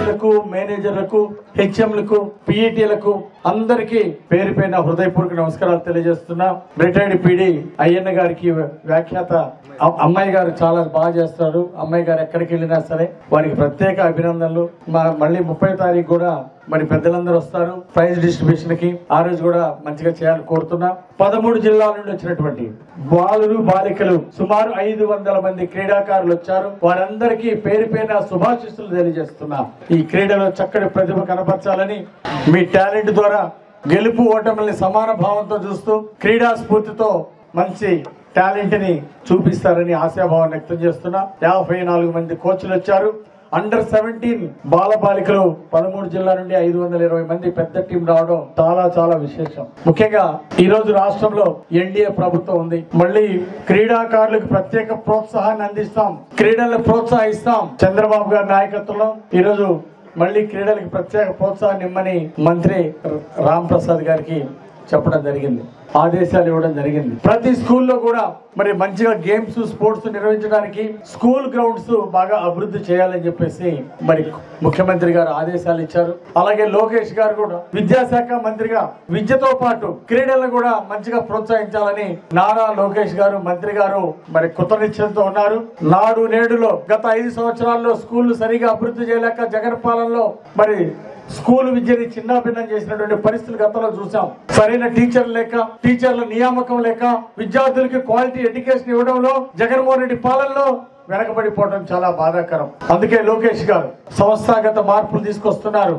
కోచ్లకు, మేనేజర్లకు, హెచ్ఎంలకు, పిఈటీలకు అందరికీ పేరు పైన హృదయపూర్వక నమస్కారాలు తెలియజేస్తున్నా. రిటైర్డ్ పీడీ అయ్యన్న గారికి వ్యాఖ్యాత అమ్మాయి గారు చాలా బాగా చేస్తారు. అమ్మాయి గారు ఎక్కడికి వెళ్ళినా సరే వారికి ప్రత్యేక అభినందనలు. మళ్ళీ 30వ తారీఖు కూడా మరి పెద్దలందరూ వస్తారు ప్రైజ్ డిస్ట్రిబ్యూషన్ కి. ఆ రోజు కూడా మంచిగా చేయాలని కోరుతున్నా. 13 జిల్లాల నుండి వచ్చినటువంటి బాలురు, బాలికలు సుమారు 500 మంది క్రీడాకారులు వచ్చారు. వారందరికీ పేరు పేరున శుభాశీస్సులు తెలియజేస్తున్నా. ఈ క్రీడలో చక్కటి ప్రతిభ కనపరచాలని, మీ టాలెంట్ ద్వారా గెలుపు ఓటమిని సమాన భావంతో చూస్తూ క్రీడా స్ఫూర్తితో మంచి టాలెంట్ ని చూపిస్తారని ఆశాభావం వ్యక్తం చేస్తున్నా. 54 మంది కోచ్లు వచ్చారు. అండర్ 17 బాలబాలికలు 13 జిల్లా నుండి 520 మంది పెద్ద టీం రావడం చాలా చాలా విశేషం. ముఖ్యంగా ఈ రోజు రాష్ట్రంలో ఎన్డీఏ ప్రభుత్వం ఉంది. మళ్ళీ క్రీడాకారులకు ప్రత్యేక ప్రోత్సాహాన్ని అందిస్తాం, క్రీడలను ప్రోత్సహిస్తాం. చంద్రబాబు గారి నాయకత్వంలో ఈ రోజు మళ్ళీ క్రీడలకు ప్రత్యేక ప్రోత్సాహాన్ని ఇమ్మని మంత్రి రామ్ ప్రసాద్ గారికి చెప్పడం జరిగింది, ఆదేశాలు ఇవ్వడం జరిగింది. ప్రతి స్కూల్లో కూడా మరి మంచిగా గేమ్స్, స్పోర్ట్స్ నిర్వహించడానికి స్కూల్ గ్రౌండ్స్ బాగా అభివృద్ధి చేయాలని చెప్పేసి మరి ముఖ్యమంత్రి గారు ఆదేశాలు ఇచ్చారు. అలాగే లోకేష్ గారు కూడా విద్యాశాఖ మంత్రిగా విద్యతో పాటు క్రీడలను కూడా మంచిగా ప్రోత్సహించాలని నారా లోకేష్ గారు మంత్రి గారు మరి కృతనిశ్చయంతో ఉన్నారు. నాడు నేడులో గత 5 సంవత్సరాల్లో స్కూళ్లు సరిగా అభివృద్ధి చేయలేక జగన్ పాలనలో మరి స్కూల్ విద్యని చిన్నాభిన్నం చేసినటువంటి పరిస్థితులు గతంలో చూసాం. సరైన టీచర్లు లేక, టీచర్ల నియామకం లేక, విద్యార్థులకి క్వాలిటీ ఎడ్యుకేషన్ ఇవ్వడంలో జగన్మోహన్ రెడ్డి పాలనలో వెనకబడిపోవడం చాలా బాధాకరం. అందుకే లోకేష్ గారు సంస్థాగత మార్పులు తీసుకొస్తున్నారు.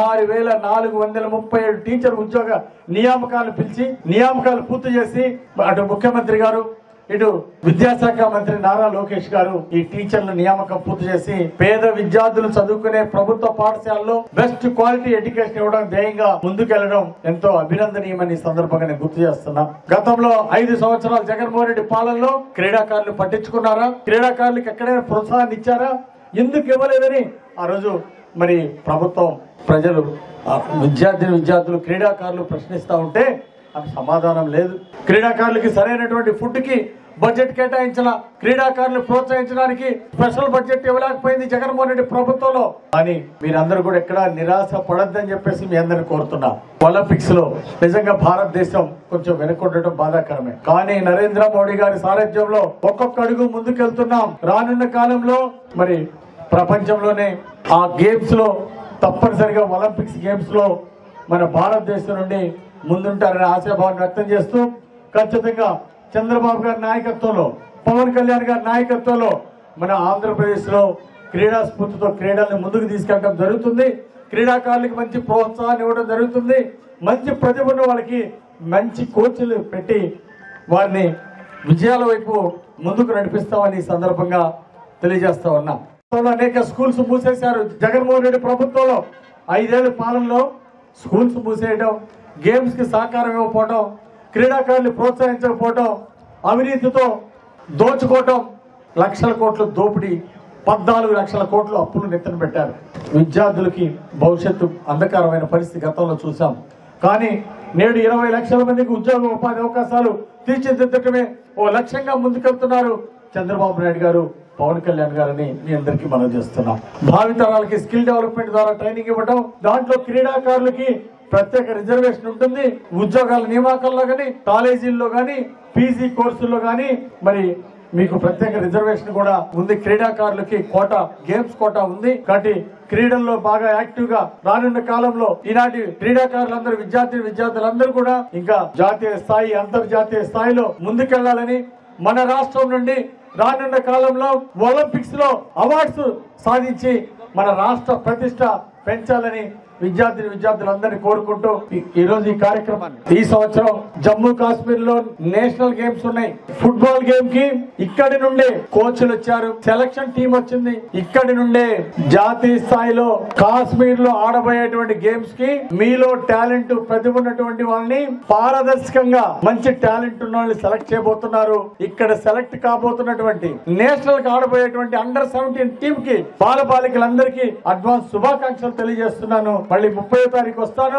16,437 టీచర్ ఉద్యోగ నియామకాలు పిలిచి నియామకాలు పూర్తి చేసి అటు ముఖ్యమంత్రి గారు, ఇటు విద్యాశాఖ మంత్రి నారా లోకేష్ గారు ఈ టీచర్ల నియామకం పూర్తి చేసి పేద విద్యార్థులు చదువుకునే ప్రభుత్వ పాఠశాలలో బెస్ట్ క్వాలిటీ ఎడ్యుకేషన్ ఇవ్వడం ధ్యేయంగా ముందుకెళ్లడం ఎంతో అభినందనీయమని సందర్భంగా నేను గుర్తు చేస్తున్నా. గతంలో 5 సంవత్సరాలు జగన్మోహన్ రెడ్డి పాలనలో క్రీడాకారులు పట్టించుకున్నారా? క్రీడాకారులకు ఎక్కడైనా ప్రోత్సాహాన్ని ఇచ్చారా? ఎందుకు ఇవ్వలేదని ఆ రోజు మరి ప్రభుత్వం, ప్రజలు, విద్యార్థులు, క్రీడాకారులు ప్రశ్నిస్తా ఉంటే సమాధానం లేదు. క్రీడాకారులకి సరైనటువంటి ఫుడ్ కి బడ్జెట్ కేటాయించాల, క్రీడాకారులు ప్రోత్సహించడానికి స్పెషల్ బడ్జెట్ ఇవ్వలేకపోయింది జగన్మోహన్ రెడ్డి ప్రభుత్వంలో. అని మీరందరూ కూడా ఎక్కడ నిరాశ పడద్దని చెప్పేసి మీ అందరిని కోరుతున్నా. ఒలింపిక్స్ లో నిజంగా భారతదేశం కొంచెం వెనుకొట్టడం బాధాకరమే. కానీ నరేంద్ర మోడీ గారి సారథ్యంలో ఒక్కొక్క అడుగు ముందుకెళ్తున్నాం. రానున్న కాలంలో మరి ప్రపంచంలోనే ఆ గేమ్స్ లో తప్పనిసరిగా ఒలింపిక్స్ గేమ్స్ లో మన భారతదేశం నుండి ముందుంటారని ఆశాభావాన్ని వ్యక్తం చేస్తూ ఖచ్చితంగా చంద్రబాబు గారి నాయకత్వంలో, పవన్ కళ్యాణ్ గారి నాయకత్వంలో మన ఆంధ్రప్రదేశ్ లో క్రీడా స్ఫూర్తితో క్రీడల్ని ముందుకు తీసుకెళ్ళడం జరుగుతుంది. క్రీడాకారులకు మంచి ప్రోత్సాహాన్ని ఇవ్వడం జరుగుతుంది. మంచి ప్రతిభ ఉన్న వాళ్ళకి మంచి కోచ్లు పెట్టి వారిని విజయాల వైపు ముందుకు నడిపిస్తామని ఈ సందర్భంగా తెలియజేస్తా ఉన్నా. అనేక స్కూల్స్ మూసేశారు జగన్మోహన్ రెడ్డి ప్రభుత్వంలో. 5 ఏళ్ల పాలనలో స్కూల్స్ మూసేయడం, గేమ్స్ కి సహకారం ఇవ్వకపోవడం, క్రీడాకారులు ప్రోత్సహించకపోవడం, అవినీతితో దోచుకోవటం, లక్షల కోట్ల దోపిడీ, 14 లక్షల కోట్లు అప్పులు నెత్తన పెట్టారు. విద్యార్థులకి భవిష్యత్తు అంధకారమైన పరిస్థితి గతంలో చూసాం. కానీ నేడు 20 లక్షల మందికి ఉద్యోగ ఉపాధి అవకాశాలు తీర్చిదిద్దటమే ఓ లక్ష్యంగా ముందుకెళ్తున్నారు చంద్రబాబు నాయుడు గారు, పవన్ కళ్యాణ్ గారిని మీ అందరికీ మనం చేస్తున్నాం. భావితరాలకి స్కిల్ డెవలప్మెంట్ ద్వారా ట్రైనింగ్ ఇవ్వడం, దాంట్లో క్రీడాకారులకి ప్రత్యేక రిజర్వేషన్ ఉంటుంది. ఉద్యోగాల నియామకాల్లో గానీ, కాలేజీల్లో గానీ, పీజీ కోర్సుల్లో గానీ మరి మీకు ప్రత్యేక రిజర్వేషన్ కూడా ఉంది. క్రీడాకారులకి కోటా, గేమ్స్ కోటా ఉంది. కాబట్టి క్రీడల్లో బాగా యాక్టివ్ గా రానున్న కాలంలో ఈనాటి క్రీడాకారులందరూ, విద్యార్థులందరూ కూడా ఇంకా జాతీయ స్థాయి, అంతర్జాతీయ స్థాయిలో ముందుకెళ్లాలని, మన రాష్ట్రం నుండి రానున్న కాలంలో ఒలింపిక్స్ లో అవార్డ్స్ సాధించి మన రాష్ట్ర ప్రతిష్ట పెంచాలని విద్యార్థులందరినీ కోరుకుంటూ ఈ రోజు ఈ కార్యక్రమాన్ని, ఈ సంవత్సరం జమ్మూ కాశ్మీర్ లో నేషనల్ గేమ్స్ ఉన్నాయి. ఫుట్బాల్ గేమ్ కి ఇక్కడి నుండే కోచ్లు వచ్చారు, సెలక్షన్ టీం వచ్చింది. ఇక్కడి నుండే జాతీయ స్థాయిలో కాశ్మీర్ లో ఆడబోయేటువంటి గేమ్స్ కి మీలో టాలెంట్, ప్రతిభ ఉన్నటువంటి వాళ్ళని పారదర్శకంగా మంచి టాలెంట్ ఉన్న వాళ్ళని సెలెక్ట్ చేయబోతున్నారు. ఇక్కడ సెలెక్ట్ కాబోతున్నటువంటి నేషనల్ కి ఆడబోయేటువంటి అండర్ 17 టీం కి బాలబాలికలందరికీ అడ్వాన్స్ శుభాకాంక్షలు తెలియజేస్తున్నాను. మళ్ళీ 30వ తారీఖు వస్తాను.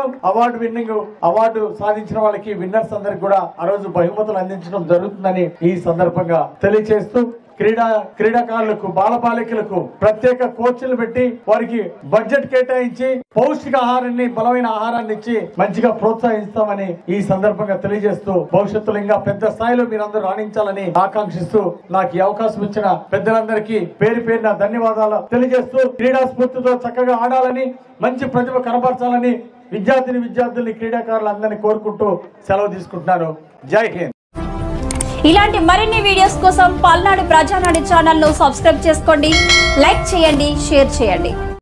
అవార్డు సాధించిన వాళ్ళకి, విన్నర్స్ అందరికి కూడా ఆ రోజు బహుమతులు అందించడం జరుగుతుందని ఈ సందర్భంగా తెలియజేస్తూ క్రీడాకారులకు బాలబాలికలకు ప్రత్యేక కోచ్లు పెట్టి వారికి బడ్జెట్ కేటాయించి పౌష్టికాహారాన్ని బలమైన ఆహారాన్ని ఇచ్చి మంచిగా ప్రోత్సహిస్తామని ఈ సందర్భంగా తెలియజేస్తూ భవిష్యత్తులో ఇంకా పెద్ద స్థాయిలో మీరందరూ రాణించాలని ఆకాంక్షిస్తూ నాకు ఈ అవకాశం ఇచ్చిన పెద్దలందరికీ పేరు పేరున ధన్యవాదాలు తెలియజేస్తూ క్రీడా స్ఫూర్తితో చక్కగా ఆడాలని మంచి ప్రతిభ కనబరచాలని విద్యార్థుల్ని క్రీడాకారులందరినీ కోరుకుంటూ సెలవు తీసుకుంటున్నాను. జై హింద్. ఇలాంటి మరిన్ని వీడియోస్ కోసం పల్నాడు ప్రజానాడు ఛానల్ ను సబ్స్క్రైబ్ చేసుకోండి, లైక్ చేయండి, షేర్ చేయండి.